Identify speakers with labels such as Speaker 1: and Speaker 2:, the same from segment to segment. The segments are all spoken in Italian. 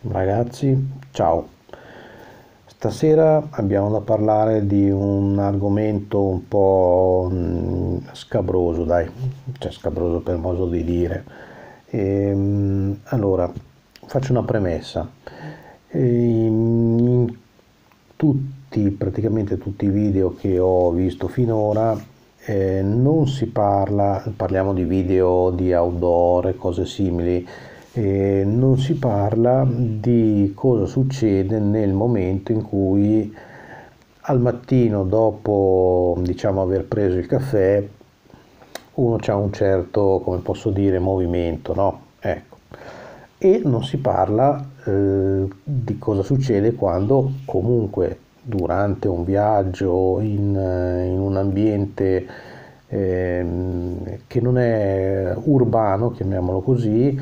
Speaker 1: Ragazzi, ciao. Stasera abbiamo da parlare di un argomento un po' scabroso, dai, cioè scabroso per modo di dire. Allora, faccio una premessa. In praticamente tutti i video che ho visto finora, non si parliamo di video di outdoor e cose simili, non si parla di cosa succede nel momento in cui al mattino, dopo diciamo aver preso il caffè, uno ha un certo, come posso dire, movimento, no? Ecco. E non si parla di cosa succede quando comunque durante un viaggio in un ambiente che non è urbano, chiamiamolo così,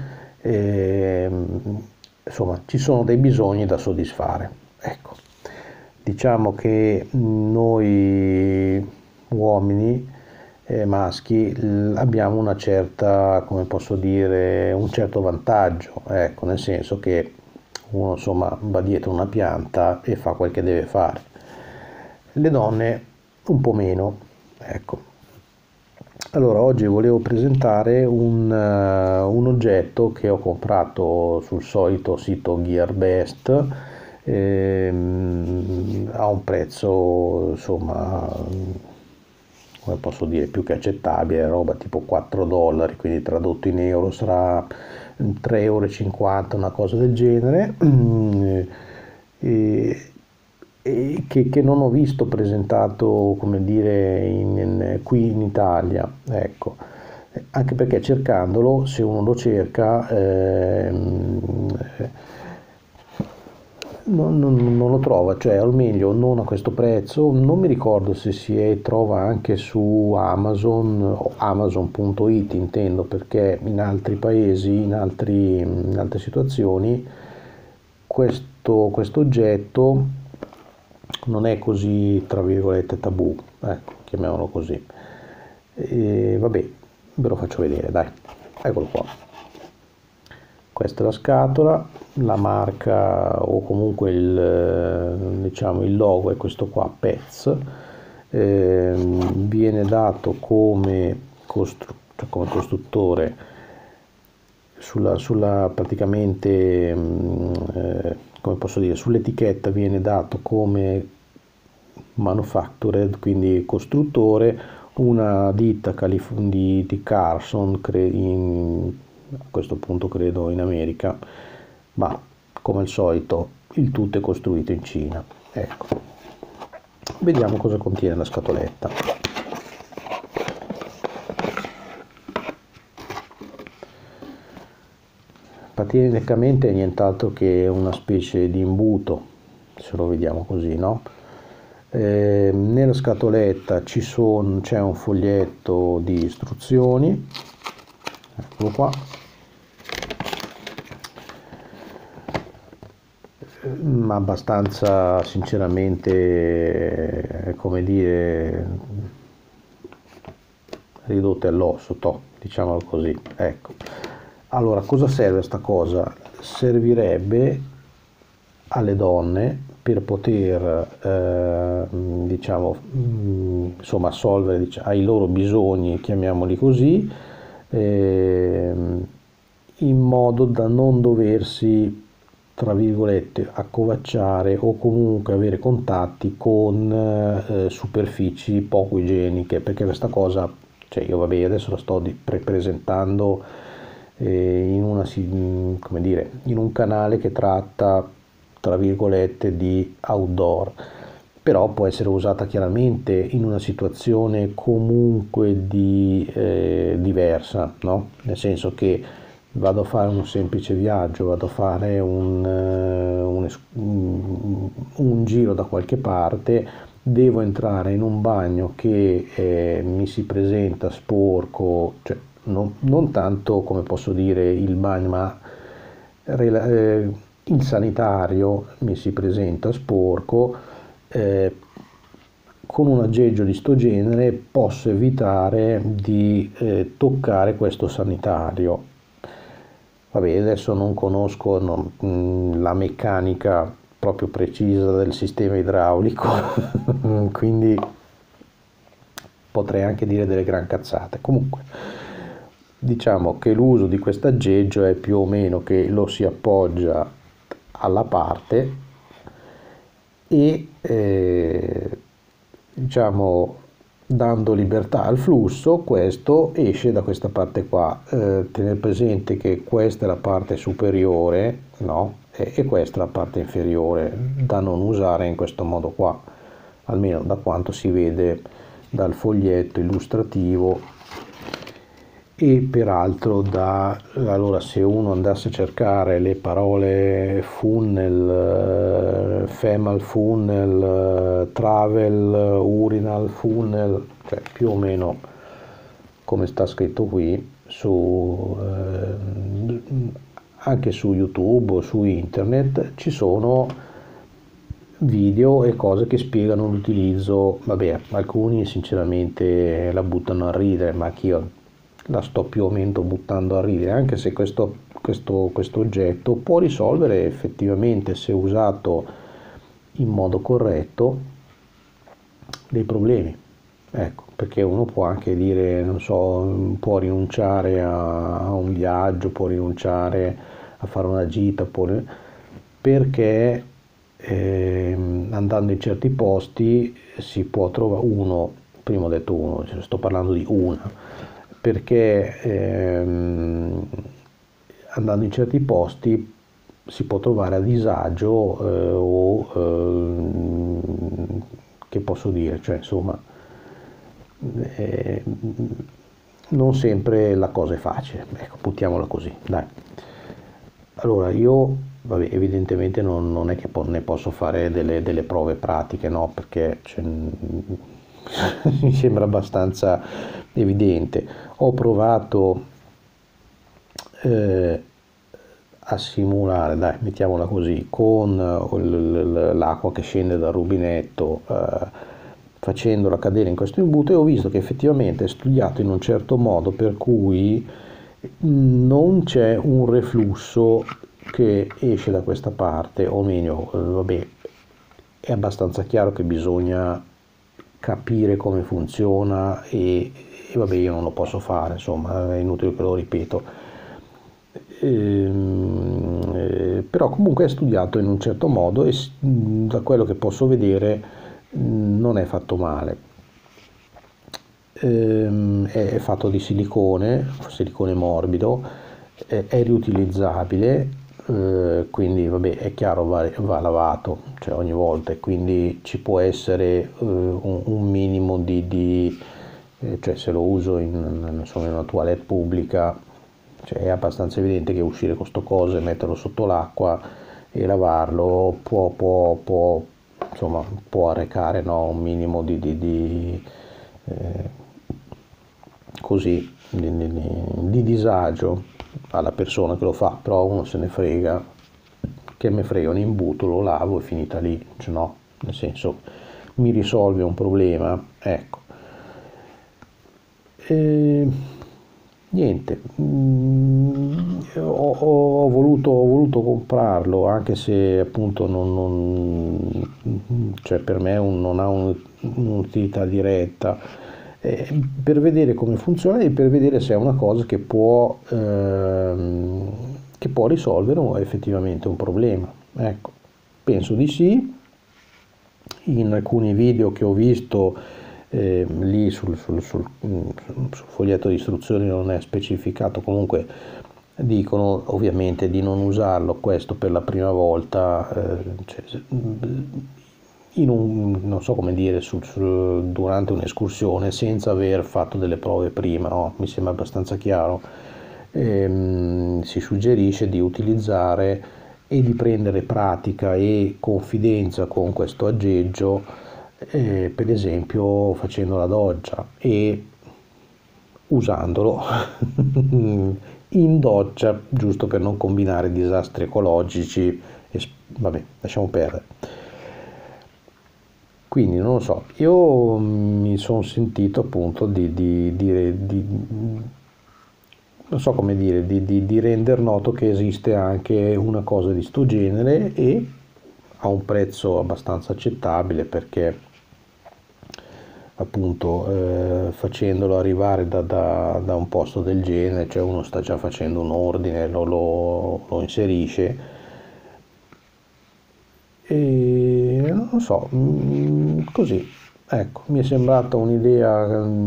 Speaker 1: insomma ci sono dei bisogni da soddisfare. Ecco, diciamo che noi uomini maschi abbiamo una certa, come posso dire, un certo vantaggio, ecco, nel senso che uno insomma va dietro una pianta e fa quel che deve fare. Le donne un po' meno, ecco. Allora, oggi volevo presentare un oggetto che ho comprato sul solito sito GearBest, a un prezzo, insomma, come posso dire, più che accettabile, roba tipo 4 dollari, quindi tradotto in euro sarà 3,50 euro, una cosa del genere. E, che non ho visto presentato, come dire, qui in Italia, ecco. Anche perché cercandolo, se uno lo cerca, non lo trova, cioè al meglio non a questo prezzo. Non mi ricordo se trova anche su Amazon o Amazon.it, intendo, perché in altri paesi, in altre situazioni, questo oggetto non è così, tra virgolette, tabù, ecco, chiamiamolo così. E vabbè, ve lo faccio vedere, dai, eccolo qua. Questa è la scatola, la marca o comunque diciamo, il logo è questo qua, Pez. Viene dato come costruttore praticamente, come posso dire, sull'etichetta viene dato come manufactured, quindi costruttore, una ditta di Carson, a questo punto credo in America, ma come al solito il tutto è costruito in Cina. Ecco, vediamo cosa contiene la scatoletta. Praticamente è nient'altro che una specie di imbuto, se lo vediamo così, no? Nella scatoletta c'è un foglietto di istruzioni, eccolo qua, ma abbastanza sinceramente, come dire, ridotte all'osso, diciamolo così, ecco. Allora, cosa serve sta cosa? Servirebbe alle donne per poter, diciamo, insomma, assolvere ai loro bisogni, chiamiamoli così, in modo da non doversi, tra virgolette, accovacciare o comunque avere contatti con superfici poco igieniche, perché questa cosa, cioè io vabbè adesso la sto presentando come dire, in un canale che tratta, tra virgolette, di outdoor, però può essere usata chiaramente in una situazione comunque diversa, no? Nel senso che vado a fare un semplice viaggio, vado a fare un giro da qualche parte, devo entrare in un bagno che mi si presenta sporco, cioè non tanto, come posso dire, il bagno, ma il sanitario mi si presenta sporco. Con un aggeggio di sto genere posso evitare di toccare questo sanitario. Vabbè, adesso non conosco la meccanica proprio precisa del sistema idraulico, quindi potrei anche dire delle gran cazzate. Comunque, diciamo che l'uso di questo aggeggio è più o meno che lo si appoggia alla parte e diciamo dando libertà al flusso questo esce da questa parte qua. Tenere presente che questa è la parte superiore, no? E questa è la parte inferiore, da non usare in questo modo qua, almeno da quanto si vede dal foglietto illustrativo. E peraltro allora se uno andasse a cercare le parole funnel, femal funnel, travel, urinal funnel, cioè più o meno come sta scritto qui, anche su YouTube o su internet ci sono video e cose che spiegano l'utilizzo. Vabbè, alcuni sinceramente la buttano a ridere, ma anch'io la sto più o meno buttando a ridere, anche se questo oggetto può risolvere effettivamente, se usato in modo corretto, dei problemi. Ecco, perché uno può anche dire, non so, può rinunciare a un viaggio, può rinunciare a fare una gita, perché andando in certi posti si può trovare prima ho detto uno, sto parlando di una, perché andando in certi posti si può trovare a disagio che posso dire, cioè insomma eh, non sempre la cosa è facile, ecco, buttiamola così, dai. Allora io, vabbè, evidentemente non è che ne posso fare delle prove pratiche, no? Perché mi sembra abbastanza evidente. Ho provato a simulare, dai, mettiamola così, con l'acqua che scende dal rubinetto, facendola cadere in questo imbuto, e ho visto che effettivamente è studiato in un certo modo per cui non c'è un reflusso che esce da questa parte, o meglio, vabbè, è abbastanza chiaro che bisogna capire come funziona e vabbè, io non lo posso fare, insomma, è inutile che lo ripeto. Però comunque è studiato in un certo modo e da quello che posso vedere non è fatto male. È fatto di silicone morbido, è riutilizzabile, quindi vabbè, è chiaro, va lavato, cioè ogni volta, e quindi ci può essere un minimo cioè se lo uso insomma, in una toilette pubblica, cioè è abbastanza evidente che uscire con sto coso e metterlo sotto l'acqua e lavarlo insomma, può arrecare, no, un minimo così di disagio alla persona che lo fa, però uno se ne frega, che me frega un imbuto, lo lavo e finita lì, cioè no, nel senso mi risolve un problema, ecco. Niente, ho voluto comprarlo, anche se appunto cioè per me non ha un'utilità diretta, per vedere come funziona e per vedere se è una cosa che può risolvere effettivamente un problema. Ecco, penso di sì. In alcuni video che ho visto lì sul foglietto di istruzioni non è specificato, comunque dicono ovviamente di non usarlo questo per la prima volta, cioè, non so come dire, durante un'escursione senza aver fatto delle prove prima, no? Mi sembra abbastanza chiaro. Si suggerisce di utilizzare e di prendere pratica e confidenza con questo aggeggio, per esempio facendo la doccia e usandolo in doccia, giusto per non combinare disastri ecologici vabbè, lasciamo perdere. Quindi non lo so, io mi sono sentito appunto di non so come dire, di rendere noto che esiste anche una cosa di sto genere e a un prezzo abbastanza accettabile, perché appunto facendolo arrivare da un posto del genere, cioè uno sta già facendo un ordine, lo inserisce e non so, così, ecco, mi è sembrata un'idea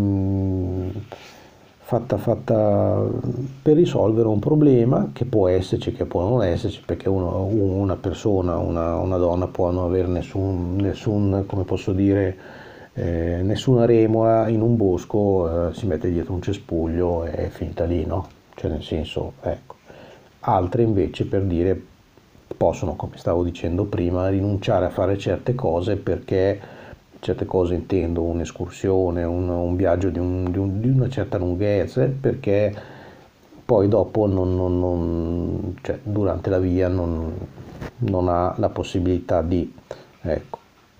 Speaker 1: fatta per risolvere un problema che può esserci, che può non esserci, perché una persona, una donna può non avere nessun come posso dire, nessuna remora in un bosco, si mette dietro un cespuglio e è finita lì, no? Cioè nel senso, ecco. Altre invece, per dire, possono, come stavo dicendo prima, rinunciare a fare certe cose perché, certe cose intendo, un'escursione, un viaggio di una certa lunghezza, perché poi dopo cioè, durante la via non ha la possibilità di, ecco,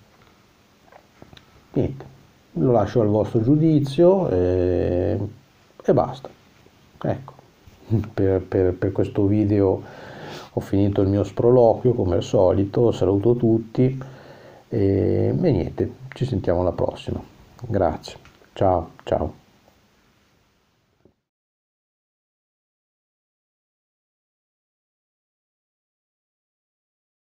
Speaker 1: niente, lo lascio al vostro giudizio e basta, ecco. Per questo video ho finito il mio sproloquio come al solito, saluto tutti e niente, ci sentiamo alla prossima. Grazie, ciao ciao.